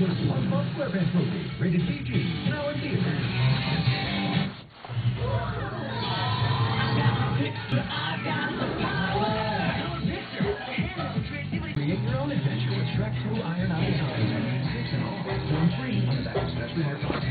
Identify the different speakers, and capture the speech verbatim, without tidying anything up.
Speaker 1: The SpongeBob SquarePants movie, rated P G, now in theaters. Create your own adventure with Shrek two Iron Eye Zombies. Six and all. One free on the back of specially marked